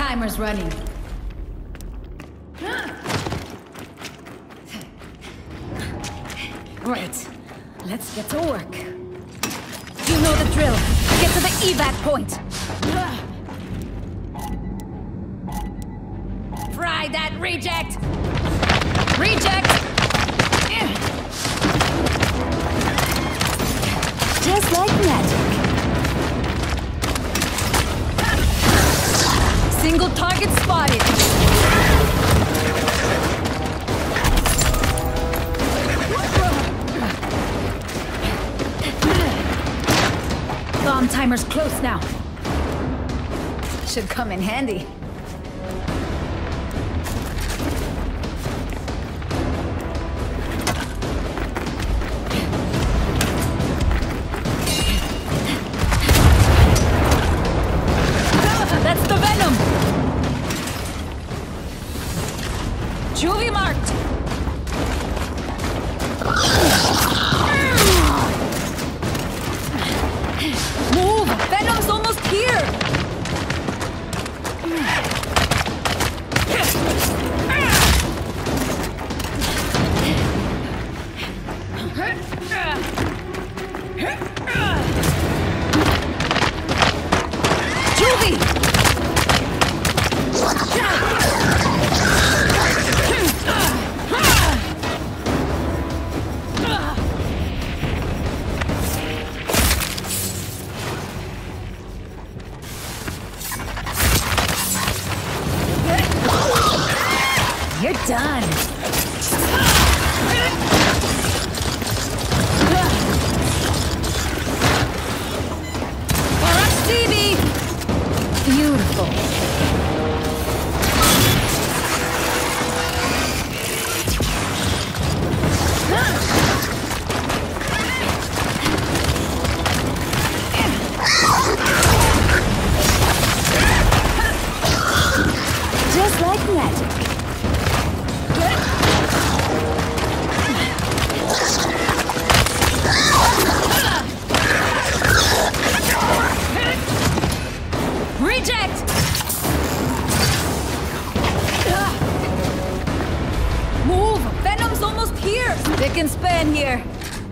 timer's running. Right. Let's get to work. You know the drill. Get to the evac point. Fry that reject! Reject! Just like magic. Single target spotted. Bomb timer's close now. Should come in handy. That's the venom! Juvie marked! Move! Venom's almost here! Juvie! You're done. Alright, Stevie! Beautiful. Just like magic. Reject! Move! Venom's almost here! Spick and span here.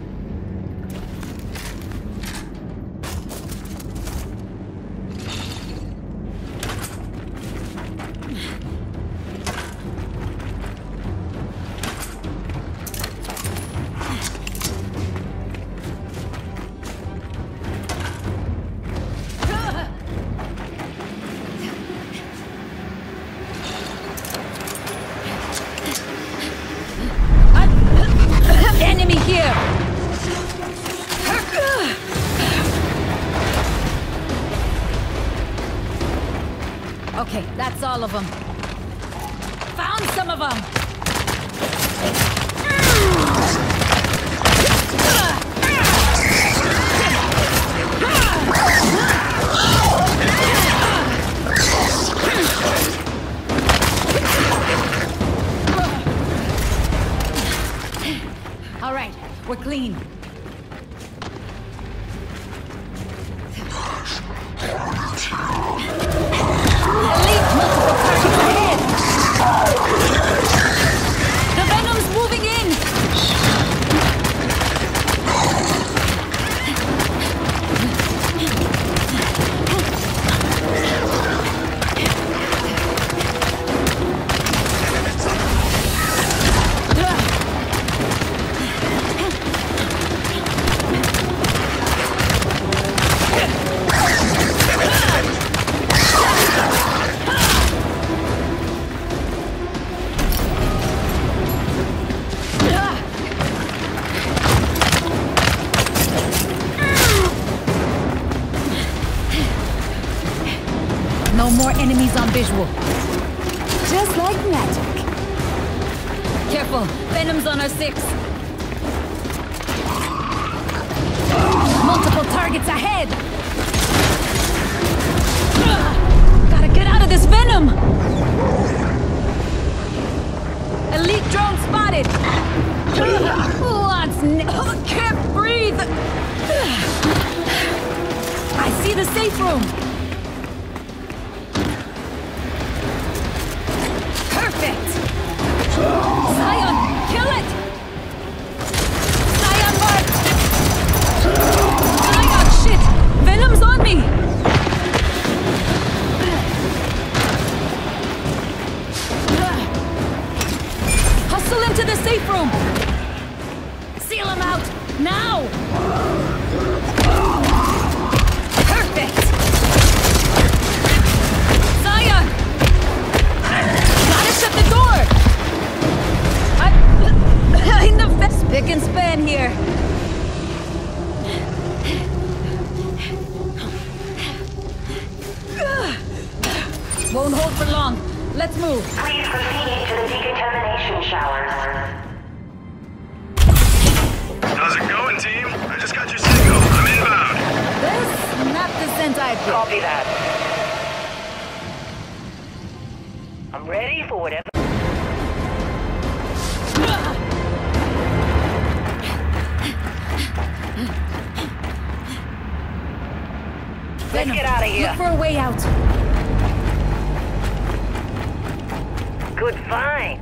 Enemy here! Okay, that's all of them. Found some of them! All right, we're clean. Elite multiple targets ahead! The Venom's moving in! No more enemies on visual. Just like magic. Careful, Venom's on our 6. Multiple targets ahead! Gotta get out of this Venom! Elite drone spotted! Can't breathe! I see the safe room! hold for long. Let's move. Please proceed to the decontamination showers. How's it going, team? I just got your signal. I'm inbound. This, not the scent I picked. Copy that. I'm ready for whatever. Let's get out of here. Look for a way out. Good find.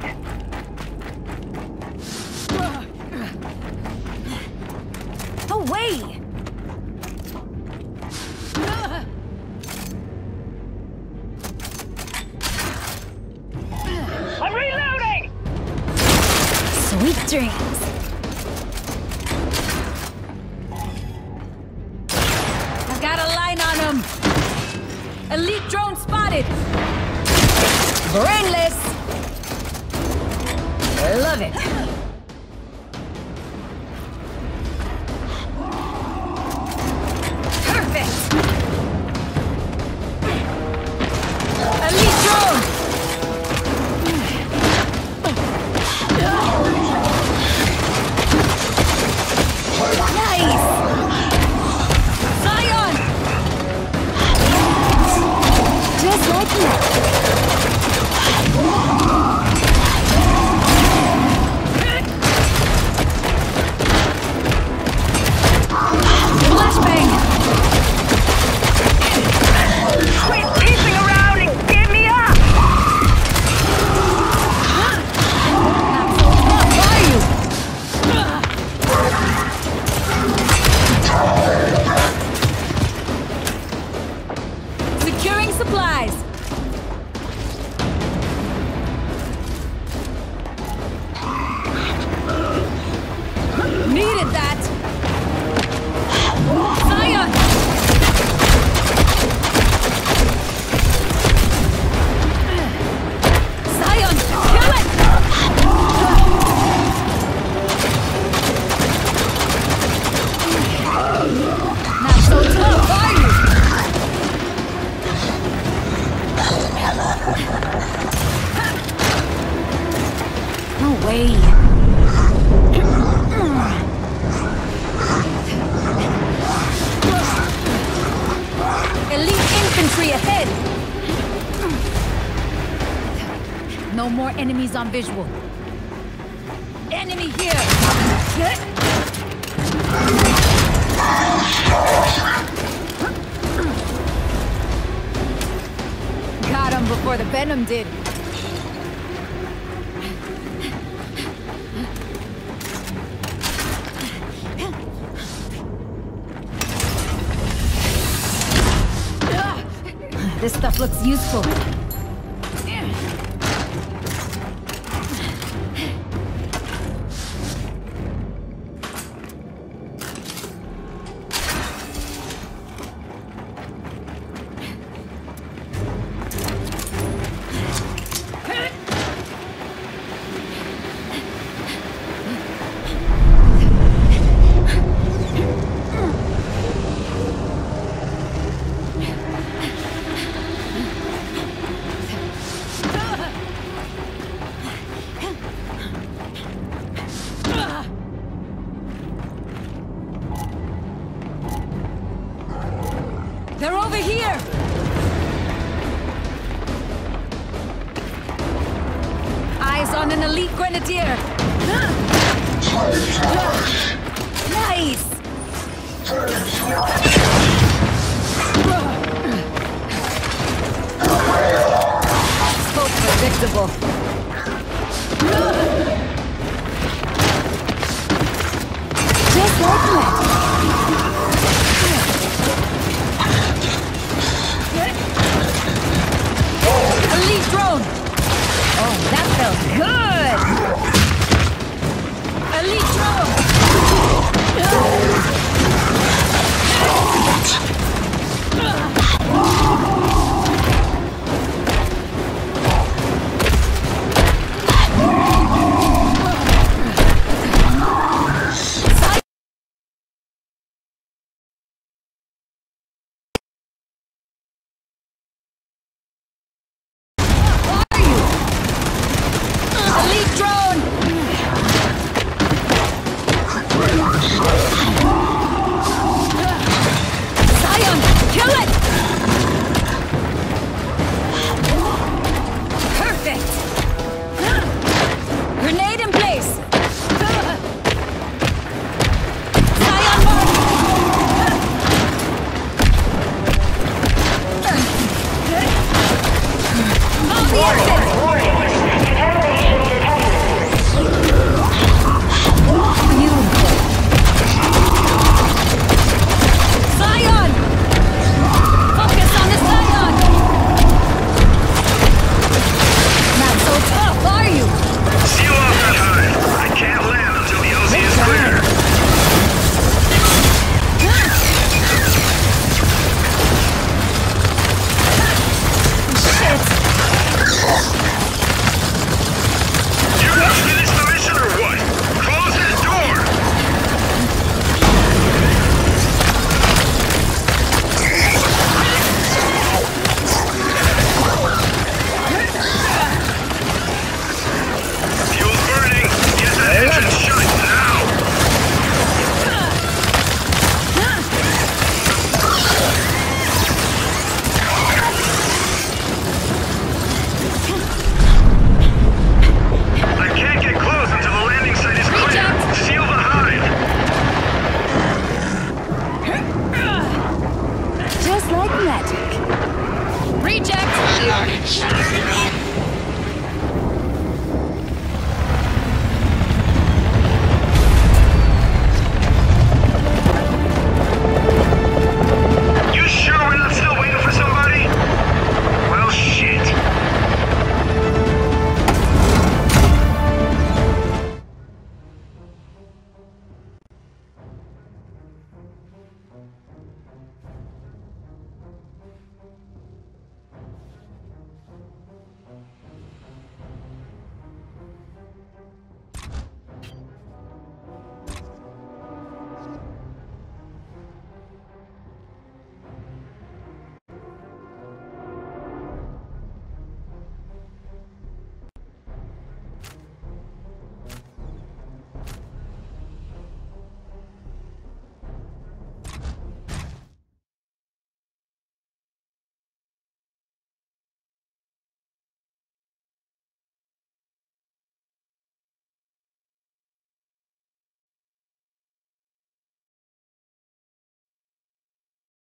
Away! I'm reloading! Sweet dreams. I've got a line on him. Elite drone spotted. Brainless. Love it. Perfect. Elite drone. Nice. Zion. Just like that. No more enemies on visual. Enemy here! Got him before the venom did. This stuff looks useful. They're over here! Eyes on an elite grenadier! Nice! So predictable. Just like that. Elite drone! Oh, that felt good! Elite drone! Just like magic. Reject!